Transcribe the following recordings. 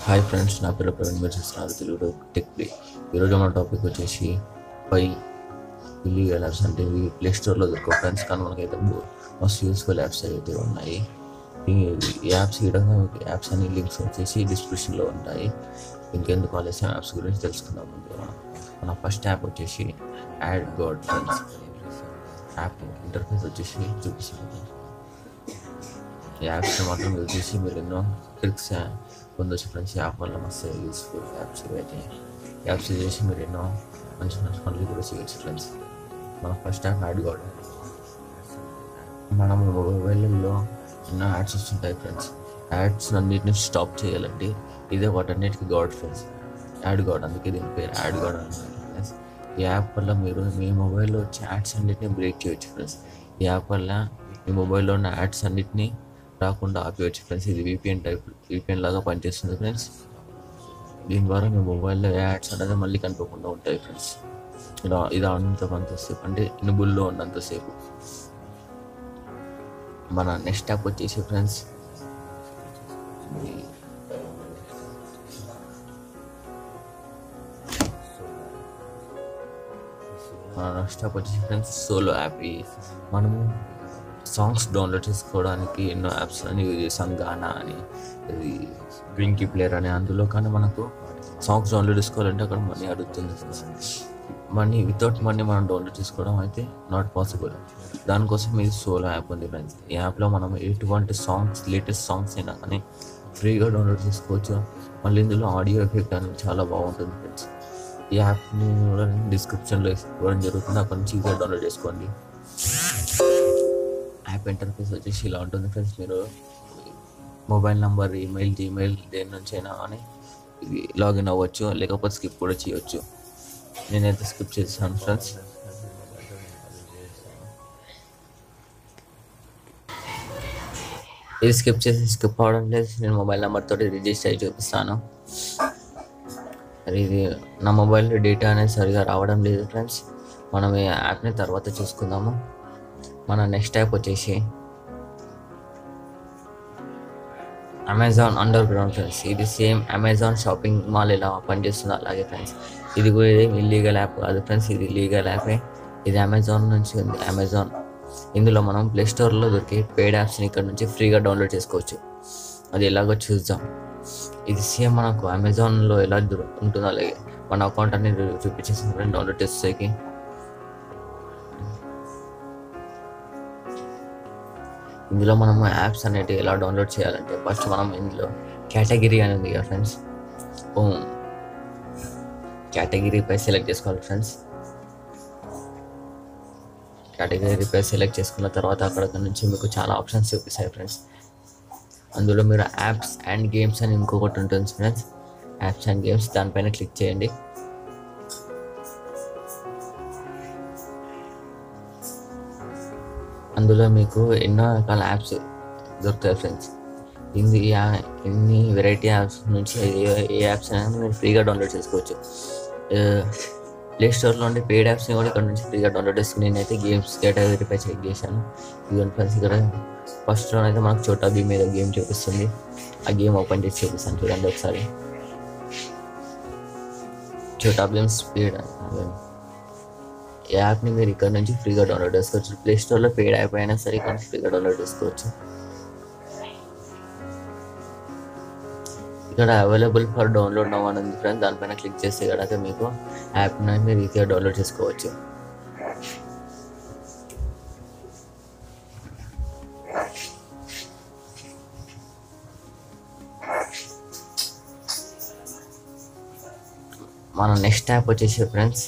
Hi friends, నా పేరు ప్రవీణ్. మీరు చూస్తున్నారు తెలుగులో టెక్ డే. ఈరోజు మన టాపిక్ వచ్చేసి 5 ఇల్లీగల్ యాప్స్ అంటే ఇవి ప్లే స్టోర్లో దొరకవు ఫ్రెండ్స్, కానీ మనకైతే మస్తు యూస్ఫుల్ యాప్స్ అయితే ఉన్నాయి. ఈ యాప్స్ విధంగా యాప్స్ అనే లింక్స్ వచ్చేసి డిస్క్రిప్షన్లో ఉంటాయి. ఇంకెందుకు ఆలస్యం యాప్స్ గురించి తెలుసుకుందాం. మన ఫస్ట్ యాప్ వచ్చేసి adguard ఫ్రెండ్స్. యాప్ ఇంటర్ఫేస్ వచ్చేసి చూపిస్తుంది. ఈ యాప్స్ మాత్రం యూజ్ చేసి మీరు ఎన్నో ట్రిక్స్ పొందొచ్చు ఫ్రెండ్స్. యాప్ వల్ల మస్తు యూస్ఫుల్ యాప్స్ అయితే యాప్స్ చేసి మీరు ఎన్నో మంచి మంచి పనులు కూడా చేయొచ్చు ఫ్రెండ్స్. మన ఫస్ట్ యాప్ adguard. మన మొబైల్లో ఎన్నో యాడ్స్ వస్తుంటాయి ఫ్రెండ్స్. యాడ్స్ అన్నిటిని స్టాప్ చేయాలంటే ఇదే వాటన్నిటికీ గాడ్ ఫ్రెండ్స్, adguard. అందుకే దీని పేరు adguard అంటారు ఫ్రెండ్స్. ఈ యాప్ వల్ల మీరు మీ మొబైల్లో వచ్చే యాడ్స్ అన్నిటిని బ్రేక్ చేయొచ్చు ఫ్రెండ్స్. ఈ యాప్ వల్ల మీ మొబైల్లో ఉన్న యాడ్స్ అన్నిటిని రాకుండా ఆపేయచ్చు ఫ్రెండ్స్. ఇది VPN లాగా పనిచేస్తుంది ఫ్రెండ్స్. దీని ద్వారా మీ మొబైల్లో యాడ్స్ అనేది మళ్ళీ కనిపించకుండా ఉంటాయి ఫ్రెండ్స్. ఇది అంతసేపు అంటే ఇనుబుల్లో ఉన్నంతసేపు. మన నెక్స్ట్ యాప్ వచ్చేసి ఫ్రెండ్స్ Solo.apk. మనము సాంగ్స్ డౌన్లోడ్ చేసుకోవడానికి ఎన్నో యాప్స్ అని యూజ్ చేస్తాం. గానా అని, ఇది డ్రింకీ ప్లేయర్ అని. అందులో కానీ మనకు సాంగ్స్ డౌన్లోడ్ చేసుకోవాలంటే అక్కడ మనీ అడుగుతుంది. మనీ వితౌట్ మనీ మనం డౌన్లోడ్ చేసుకోవడం అయితే నాట్ పాసిబుల్. దానికోసం ఇది సోలో యాప్ ఉంది ఫ్రెండ్స్. ఈ యాప్లో మనం ఎటువంటి సాంగ్స్, లేటెస్ట్ సాంగ్స్ అయినా కానీ ఫ్రీగా డౌన్లోడ్ చేసుకోవచ్చు. మళ్ళీ ఇందులో ఆడియో ఎఫెక్ట్ అనేది చాలా బాగుంటుంది ఫ్రెండ్స్. ఈ యాప్ని కూడా డిస్క్రిప్షన్లో ఇవ్వడం జరుగుతుంది, అక్కడ నుంచి ఈజీగా డౌన్లోడ్ చేసుకోండి. యాప్ ఇంటర్ఫేస్ వచ్చేసి ఇలా ఉంటుంది ఫ్రెండ్స్. మీరు మొబైల్ నంబర్, ఈమెయిల్, జీమెయిల్ దేని నుంచి అయినా కానీ ఇది లాగిన్ అవ్వచ్చు, లేకపోతే స్కిప్ కూడా చేయవచ్చు. నేనైతే స్కిప్ చేశాను ఫ్రెండ్స్. ఇది స్కిప్ అవడం లేదు. నేను మొబైల్ నెంబర్ తోటి రిజిస్టర్ అయ్యి చూపిస్తాను. ఇది నా మొబైల్లో డేటా అనేది సరిగా రావడం లేదు ఫ్రెండ్స్. మనం ఈ యాప్ని తర్వాత చూసుకుందాము. మన నెక్స్ట్ యాప్ వచ్చేసి అమెజాన్ అండర్ గ్రౌండ్ ఫ్రెండ్స్. ఇది సేమ్ అమెజాన్ షాపింగ్ మాల్ ఎలా పనిచేస్తుందో అలాగే ఫ్రెండ్స్. ఇది కూడా ఇల్లీగల్ యాప్ కాదు ఫ్రెండ్స్, ఇది లీగల్ యాపే. ఇది అమెజాన్ నుంచి ఉంది. అమెజాన్ ఇందులో మనం ప్లే స్టోర్లో దొరికే పెయిడ్ యాప్స్ని ఇక్కడ నుంచి ఫ్రీగా డౌన్లోడ్ చేసుకోవచ్చు. అది ఎలాగో చూద్దాం. ఇది సేమ్ మనకు అమెజాన్లో ఎలా ఉంటుందో అలాగే మన అకౌంట్ అనేది చూపించేసి డౌన్లోడ్ చేసేకి. ఇందులో మనం యాప్స్ అనేవి ఎలా డౌన్లోడ్ చేయాలంటే ఫస్ట్ మనం ఇందులో కేటగిరీ అని ఉంది కదా ఫ్రెండ్స్, కేటగిరీపై సెలెక్ట్ చేసుకోవాలి ఫ్రెండ్స్. కేటగిరీపై సెలెక్ట్ చేసుకున్న తర్వాత అక్కడ నుంచి మీకు చాలా ఆప్షన్స్ చూపిస్తాయి ఫ్రెండ్స్. అందులో మీరు యాప్స్ అండ్ గేమ్స్ అని ఇంకొకటి ఉంటుంది ఫ్రెండ్స్. యాప్స్ అండ్ గేమ్స్ దానిపైన క్లిక్ చేయండి. అందులో మీకు ఎన్నో రకాల యాప్స్ దొరుకుతాయి ఫ్రెండ్స్. ఇన్ని వెరైటీ యాప్స్ నుంచి ఏ యాప్స్ అయినా మీరు ఫ్రీగా డౌన్లోడ్ చేసుకోవచ్చు. ప్లే స్టోర్లో ఉండే పెయిడ్ యాప్స్ని కూడా ఇక్కడ నుంచి ఫ్రీగా డౌన్లోడ్ చేసుకుని నేనైతే గేమ్స్ కేటగిరీపై చెక్ చేశాను. ఇదిగోండి ఫ్రెండ్స్, ఇక్కడ ఫస్ట్లో అయితే మనకు చోటా భీమ్ మీద గేమ్ చూపిస్తుంది. ఆ గేమ్ ఓపెన్ చేసి చూపిస్తాను చూడండి ఒకసారి. చోటా భీమ్ స్పీడ్ ఈ యాప్ని మీరు ఇక్కడ నుంచి ఫ్రీగా డౌన్లోడ్ చేసుకోవచ్చు. ప్లే స్టోర్లో పెయిడ్ యాప్ అయినా సరే ఇక్కడ ఫ్రీగా డౌన్లోడ్ చేసుకోవచ్చు. ఇక్కడ అవైలబుల్ ఫర్ డౌన్లోడ్ నౌ అని ఉంది ఫ్రెండ్స్. దానిపైన క్లిక్ చేస్తే కనుక మీకు యాప్ని మీరు ఈజీగా డౌన్లోడ్ చేసుకోవచ్చు. మన నెక్స్ట్ యాప్ వచ్చేసి ఫ్రెండ్స్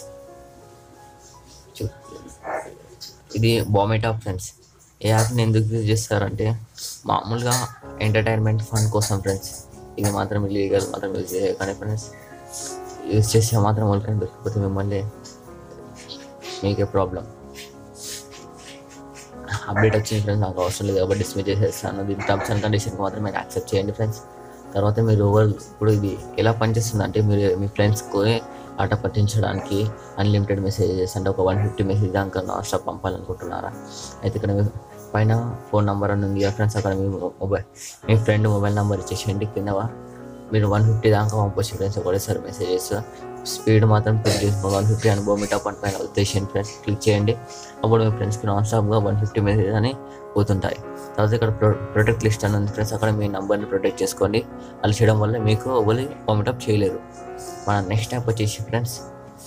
ఇది బామెటా ఫ్రెండ్స్. ఈ యాప్ని ఎందుకు యూజ్ చేస్తారంటే మామూలుగా ఎంటర్టైన్మెంట్ ఫన్ కోసం ఫ్రెండ్స్. ఇది మాత్రం ఇల్లీగల్, మాత్రం యూజ్ చేయాలి. కానీ ఫ్రెండ్స్ యూజ్ చేస్తే మాత్రం వాళ్ళకి దొరికిపోతే మిమ్మల్ని మీకే ప్రాబ్లం. అప్డేట్ వచ్చింది ఫ్రెండ్స్, నాకు అవసరం లేదు కాబట్టి డిస్మిస్ చేసేస్తాను. దీని టర్మ్స్ అండ్ కండిషన్కి మాత్రం మీరు యాక్సెప్ట్ చేయండి ఫ్రెండ్స్. తర్వాత మీరు ఇప్పుడు ఇది ఎలా పనిచేస్తుంది అంటే మీరు మీ ఫ్రెండ్స్కి ఆట పట్టించడానికి అన్లిమిటెడ్ మెసేజెస్ అంటే ఒక 150 మెసేజ్ దాకా నాన్ స్టాప్ పంపాలనుకుంటున్నారా? అయితే ఇక్కడ పైన ఫోన్ నెంబర్ అని ఉంది ఫ్రెండ్స్. అక్కడ మీ ఫ్రెండ్ మొబైల్ నెంబర్ ఇచ్చేసేయండి. కింద మీరు 150 దాకా పంపొచ్చు ఫ్రెండ్స్ ఒకటేసారి మెసేజెస్. స్పీడ్ మాత్రం క్లిక్ చేసుకోండి. 150 అని మీటప్ అని పైన ఉద్దేశం ఫ్రెండ్స్ క్లిక్ చేయండి. అప్పుడు మీ ఫ్రెండ్స్కి నాన్ స్టాప్గా 150 మెసేజ్ అని పోతుంటాయి. తర్వాత ఇక్కడ ప్రొటెక్ట్ లిస్ట్ అని ఉంది ఫ్రెండ్స్, అక్కడ మీ నెంబర్ని ప్రొటెక్ట్ చేసుకోండి. అలా చేయడం వల్ల మీకు ఎవరు మీటప్ చేయలేరు. మన నెక్స్ట్ యాప్ వచ్చేసి ఫ్రెండ్స్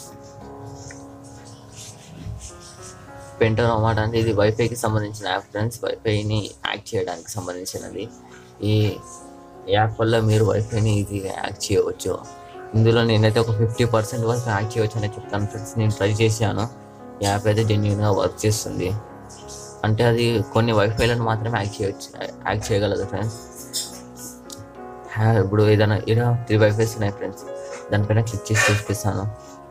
పెంటో అన్నమాట. అంటే ఇది వైఫైకి సంబంధించిన యాప్ ఫ్రెండ్స్, వైఫైని యాక్ట్ చేయడానికి సంబంధించినది. ఈ యాప్ వల్ల మీరు వైఫైని ఈజీగా యాక్ట్ చేయవచ్చు. ఇందులో నేనైతే ఒక 50% వరకు యాక్ట్ చేయవచ్చు అని చెప్తాను ఫ్రెండ్స్. నేను ట్రై చేశాను. ఈ యాప్ అయితే జెన్యూన్గా వర్క్ చేస్తుంది. అంటే అది కొన్ని వైఫైలను మాత్రమే యాక్ట్ చేయగలదు ఫ్రెండ్స్. ఇప్పుడు ఏదైనా ఇలా 3 వైఫైస్ ఉన్నాయి ఫ్రెండ్స్, దానిపైన క్లిక్ చేసి చూపిస్తాను.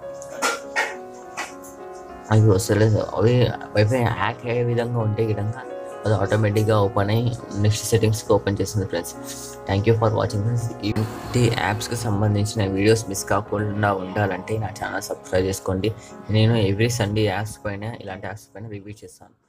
అవి వస్తలేదు. అవి వైఫై హ్యాక్ అయ్యే విధంగా ఉంటే విధంగా అది ఆటోమేటిక్గా ఓపెన్ అయ్యి నెక్స్ట్ సెట్టింగ్స్కి ఓపెన్ చేస్తుంది friends. Thank you for watching friends. ఈ యాప్స్కి సంబంధించిన వీడియోస్ మిస్ కాకుండా ఉండాలంటే నా ఛానల్ సబ్స్క్రైబ్ చేసుకోండి. నేను ఎవ్రీ సండే యాప్స్ పైన ఇలాంటి యాప్స్ పైన రివ్యూ చేస్తాను.